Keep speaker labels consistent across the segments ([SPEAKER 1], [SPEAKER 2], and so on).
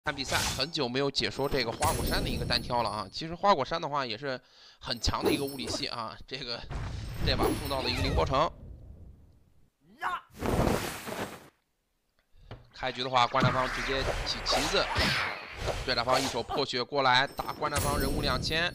[SPEAKER 1] 看比赛，很久没有解说这个花果山的一个单挑了啊。其实花果山的话也是很强的一个物理系啊。这把碰到了一个凌波城。开局的话，观战方直接起旗子，对战方一手破血过来打观战方人物2000。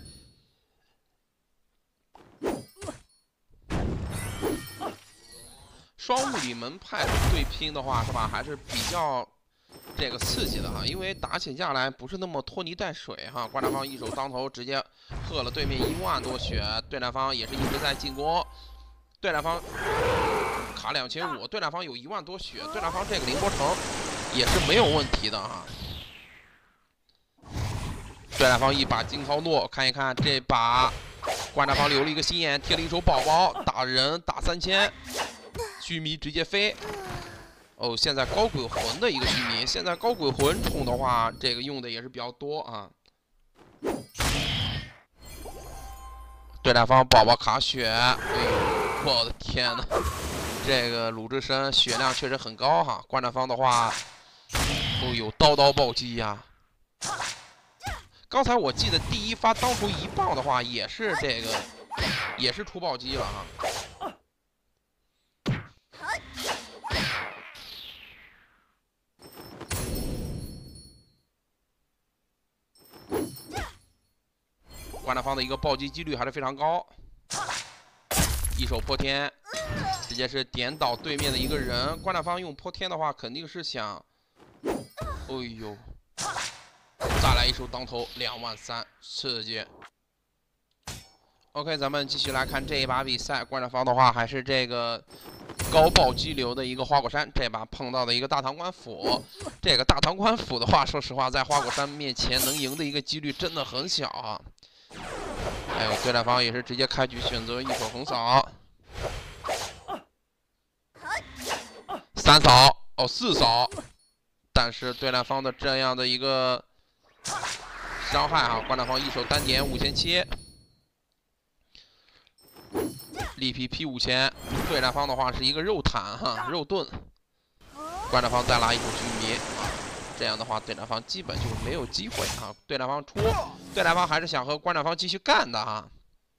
[SPEAKER 1] 双物理门派的对拼的话，是吧？还是比较这个刺激的哈，因为打起架来不是那么拖泥带水哈。观战方一手当头直接喝了对面1万多血，对战方也是一直在进攻。对战方卡2500，对战方有1万多血，对战方这个凌波城也是没有问题的哈。对战方一把金涛诺，看一看这把观战方留了一个心眼，贴了一手宝宝打人打3000。须弥直接飞，哦，现在高鬼魂的一个须弥，现在高鬼魂冲的话，这个用的也是比较多啊。对战方宝宝卡血，哎呦，我的天呐，这个鲁智深血量确实很高哈。观战方的话，哦呦，刀暴击呀！刚才我记得第一发当头一棒的话，也是出暴击了哈。观战方的一个暴击几率还是非常高，一手破天，直接是点倒对面的一个人。观战方用破天的话，肯定是想，哎呦，再来一手当头23000，刺激。OK， 咱们继续来看这一把比赛，观战方的话还是这个高爆激流的一个花果山，这把碰到的一个大唐官府。这个大唐官府的话，说实话，在花果山面前能赢的一个几率真的很小啊。还有对战方也是直接开局选择一手横扫，3扫哦4扫，但是对战方的这样的一个伤害啊，观战方一手单点5700，力劈劈5000，对战方的话是一个肉坦哈肉盾，观战方再拉一手须弥啊。这样的话，对战方基本就是没有机会啊！对战方出，对战方还是想和观战方继续干的哈。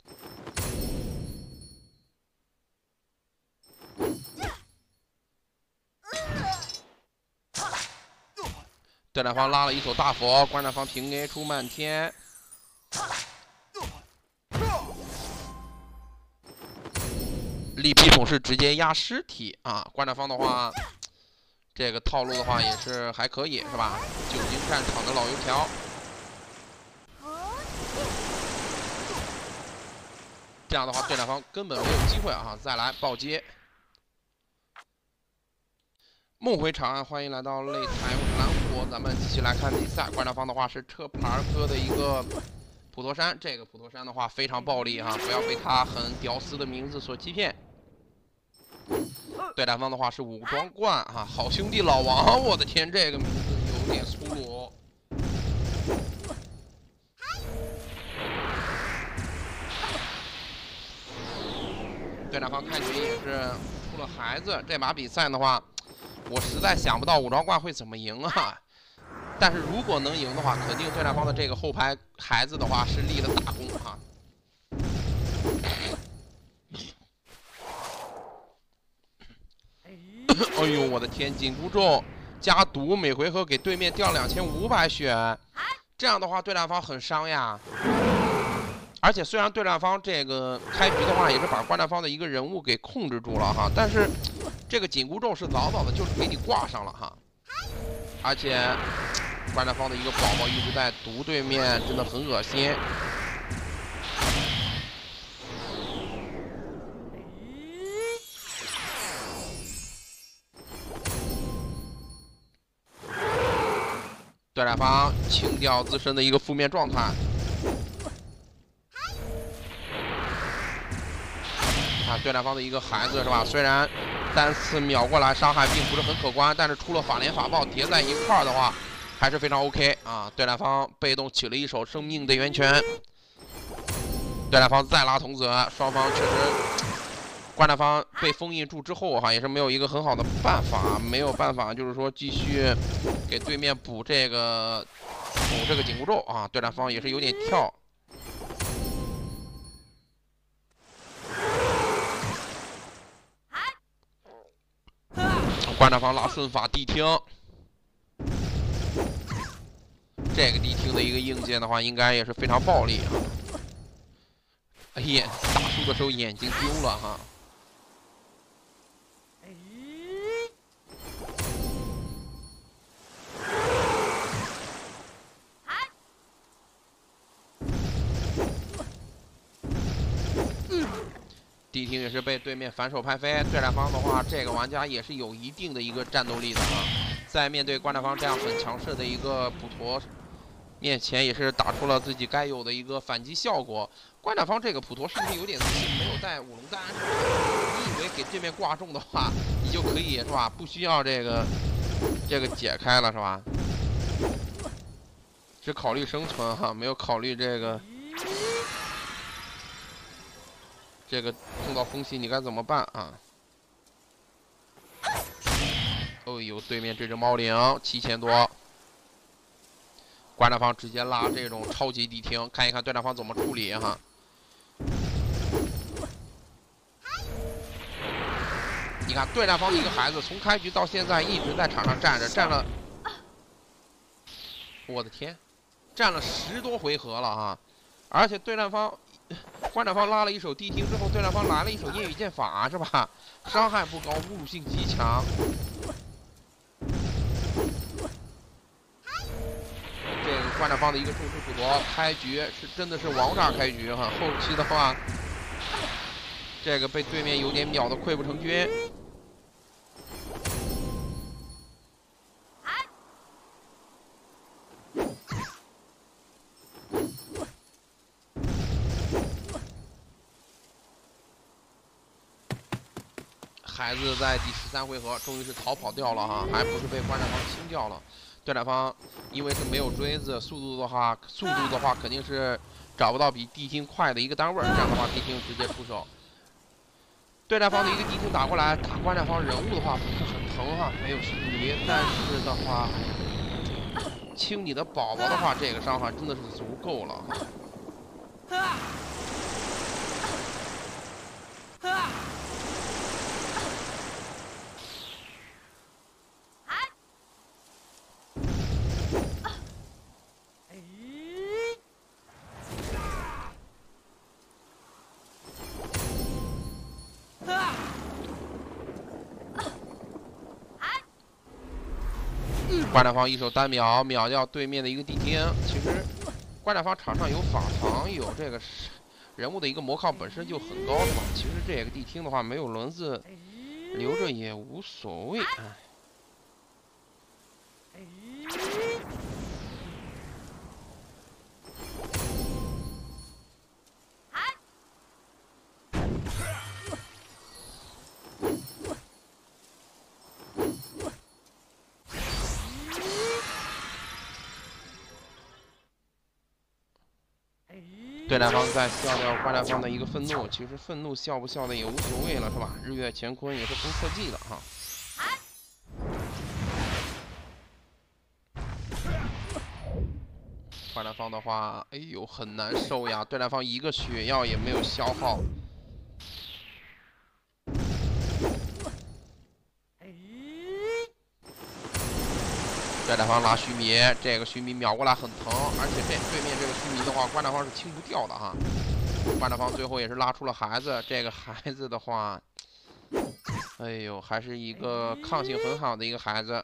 [SPEAKER 1] 对战方拉了一手大佛，观战方平 A 出漫天。力劈桶是直接压尸体啊！观战方的话。这个套路的话也是还可以，是吧？久经战场的老油条。这样的话，对战方根本没有机会啊！再来暴接。梦回长安，欢迎来到擂台蓝火，咱们继续来看比赛。观战方的话是车牌哥的一个普陀山，这个普陀山的话非常暴力哈，不要被他很屌丝的名字所欺骗。对战方的话是武装冠哈，好兄弟老王，我的天，这个名字有点粗鲁。对战方开局也是出了孩子，这把比赛的话，我实在想不到武装冠会怎么赢啊。但是如果能赢的话，肯定对战方的这个后排孩子的话是立了大功哈。哎呦，我的天！紧箍咒加毒，每回合给对面掉2500血，这样的话对战方很伤呀。而且虽然对战方这个开局的话也是把观战方的一个人物给控制住了哈，但是这个紧箍咒是早早的就是给你挂上了哈。而且观战方的一个宝宝一直在毒对面，真的很恶心。对战方清掉自身的一个负面状态。看对战方的一个孩子是吧？虽然单次秒过来伤害并不是很可观，但是出了法连法爆叠在一块儿的话，还是非常 OK 啊！对战方被动起了一手生命的源泉。对战方再拉童子，双方确实观战方被封印住之后哈，也是没有一个很好的办法，没有办法就是说继续给对面补这个紧箍咒啊。对战方也是有点跳。观战方拉孙法地听，这个地听的一个硬件的话，应该也是非常暴力啊。哎呀，打输的时候眼睛丢了哈。地听也是被对面反手拍飞。对战方的话，这个玩家也是有一定的一个战斗力的啊，在面对观战方这样很强势的一个普陀面前，也是打出了自己该有的一个反击效果。观战方这个普陀是不是有点自信，没有带舞龙丹？你以为给对面挂中的话，你就可以是吧？不需要这个解开了是吧？只考虑生存哈，没有考虑这个碰到风息你该怎么办啊？哦呦，对面这只猫灵7000多。观战方直接拉这种超级地听，看一看对战方怎么处理哈。你看对战方的一个孩子，从开局到现在一直在场上站着，站了，我的天，站了10多回合了哈。而且观战方拉了一手地听之后，对战方来了一手夜雨剑法是吧？伤害不高，侮辱性极强。观战方的一个重视普陀，开局是真的是王炸开局哈，后期的话，这个被对面有点秒的溃不成军。孩子在第13回合终于是逃跑掉了哈，还不是被观战方清掉了。对战方因为是没有锥子，速度的话肯定是找不到比地听快的一个单位，这样的话地听直接出手。对战方的一个地听打过来，打观战方人物的话不是很疼哈，没有虚离，但是的话清你的宝宝的话，这个伤害真的是足够了。观战方一手单秒掉对面的一个地听。其实观战方场上有法藏，有这个人物的一个魔抗本身就很高是吧？其实这个地听的话没有轮子留着也无所谓。对战方在笑掉观战方的一个愤怒，其实愤怒笑不笑的也无所谓了，是吧？日月乾坤也是不测计的哈。观战方的话，哎呦很难受呀！对战方一个血药也没有消耗。对战方拉须弥，这个须弥秒过来很疼，而且对面这个须弥的话，观战方是清不掉的哈。观战方最后也是拉出了孩子，这个孩子的话，哎呦，还是一个抗性很好的一个孩子。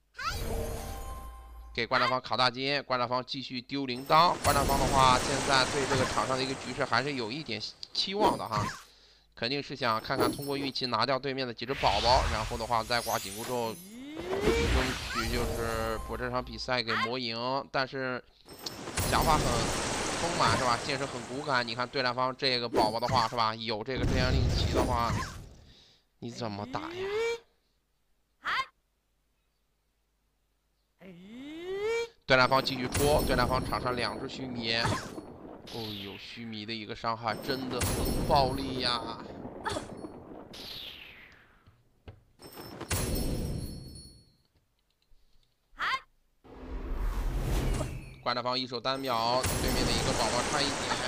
[SPEAKER 1] 给观战方卡大金，观战方继续丢铃铛。观战方的话，现在对这个场上的一个局势还是有一点期望的哈，肯定是想看看通过运气拿掉对面的几只宝宝，然后的话再挂紧箍咒。争取就是把这场比赛给磨赢，但是想法很丰满是吧？剑士很骨感。你看对战方这个宝宝的话是吧？有这个真阳令旗的话，你怎么打呀？对战方继续戳，对战方场上2只须弥。哦呦，须弥的一个伤害真的很暴力呀！ 怪大方一手单秒，对面的一个宝宝差一点。